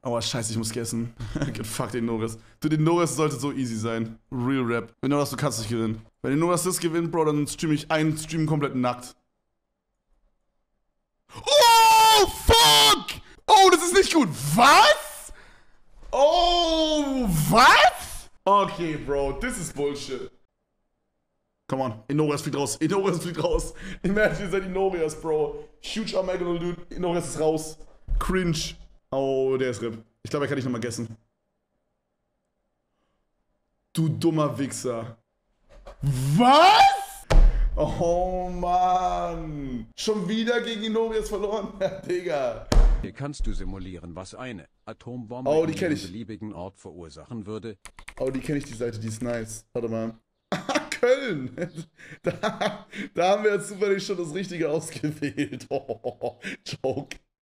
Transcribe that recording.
Oh, scheiße, ich muss gessen. Fuck den Norris. Du, den Norris sollte so easy sein. Real Rap. Wenn du das, du kannst nicht gewinnen. Wenn der Norris das gewinnt, Bro, dann streame ich einen Stream komplett nackt. Oh, fuck! Oh, das ist nicht gut. Was? Oh, was? Okay, Bro, this is bullshit. Come on, Inorias fliegt raus. Inorias fliegt raus. Imagine, ihr seid Inorias, Bro. Huge Armageddon, dude. Inorias ist raus. Cringe. Oh, der ist RIP. Ich glaube, er kann nicht nochmal gessen. Du dummer Wichser. Was? Oh, Mann. Schon wieder gegen Inorias verloren? Ja, Digga. Hier kannst du simulieren, was eine Atombombe Oh, die in kenn einem ich. beliebigen Ort verursachen würde. Oh, die kenne ich, die Seite, die ist nice. Warte mal. Köln! Da haben wir jetzt zufällig schon das Richtige ausgewählt. Oh, Joke.